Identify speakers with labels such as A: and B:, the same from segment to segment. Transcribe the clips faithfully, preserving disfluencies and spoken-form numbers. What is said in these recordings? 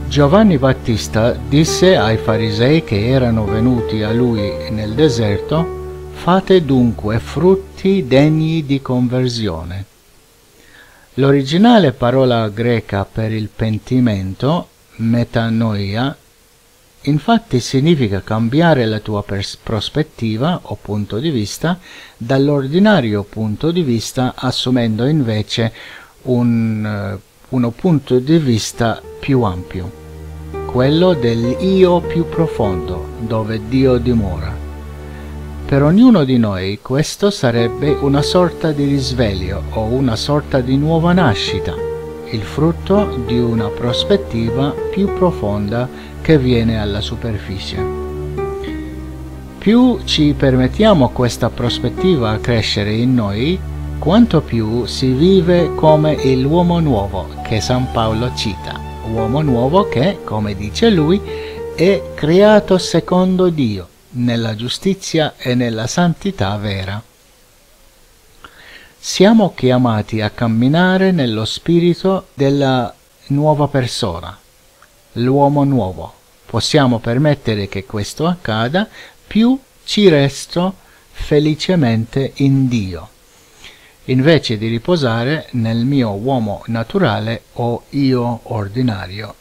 A: Giovanni Battista disse ai farisei che erano venuti a lui nel deserto: «Fate dunque frutti degni di conversione». L'originale parola greca per il pentimento, metanoia, infatti significa cambiare la tua prospettiva o punto di vista dall'ordinario punto di vista, assumendo invece un, uno punto di vista più ampio, quello dell'io più profondo, dove Dio dimora. Per ognuno di noi questo sarebbe una sorta di risveglio o una sorta di nuova nascita, il frutto di una prospettiva più profonda che viene alla superficie. Più ci permettiamo questa prospettiva a crescere in noi, quanto più si vive come l'uomo nuovo che San Paolo cita, uomo nuovo che, come dice lui, è creato secondo Dio, nella giustizia e nella santità vera. Siamo chiamati a camminare nello spirito della nuova persona, l'uomo nuovo. Possiamo permettere che questo accada più ci resto felicemente in Dio, invece di riposare nel mio uomo naturale o io ordinario.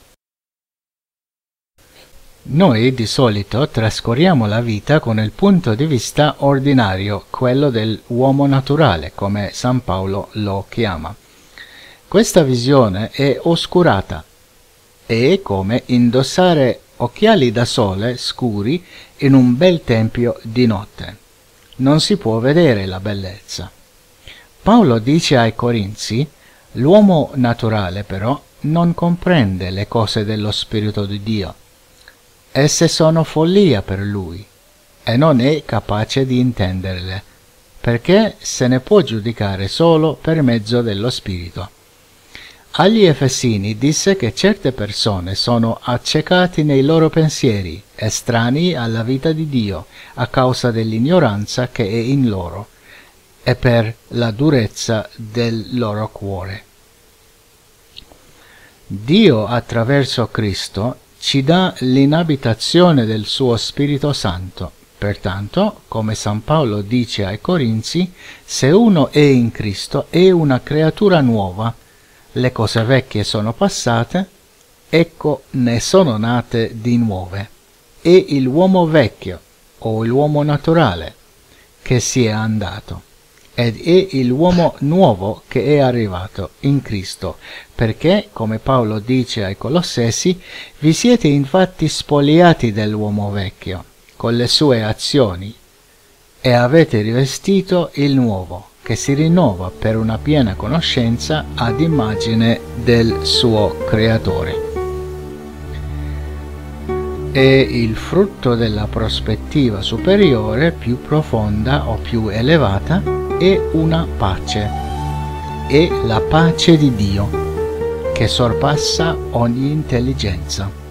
A: Noi di solito trascorriamo la vita con il punto di vista ordinario, quello dell'uomo naturale, come San Paolo lo chiama. Questa visione è oscurata, è come indossare occhiali da sole scuri in un bel tempio di notte. Non si può vedere la bellezza. Paolo dice ai Corinzi: l'uomo naturale però non comprende le cose dello Spirito di Dio. Esse sono follia per lui e non è capace di intenderle, perché se ne può giudicare solo per mezzo dello Spirito. Agli Efesini disse che certe persone sono accecati nei loro pensieri, estranei alla vita di Dio, a causa dell'ignoranza che è in loro e per la durezza del loro cuore. Dio, attraverso Cristo, ci dà l'inabitazione del suo Spirito Santo. Pertanto, come San Paolo dice ai Corinzi, se uno è in Cristo è una creatura nuova. Le cose vecchie sono passate, ecco ne sono nate di nuove. È l'uomo vecchio o l'uomo naturale che si è andato, ed è l'uomo nuovo che è arrivato in Cristo, perché, come Paolo dice ai Colossesi, vi siete infatti spogliati dell'uomo vecchio, con le sue azioni, e avete rivestito il nuovo, che si rinnova per una piena conoscenza ad immagine del suo Creatore. E il frutto della prospettiva superiore, più profonda o più elevata, è una pace, è la pace di Dio, che sorpassa ogni intelligenza.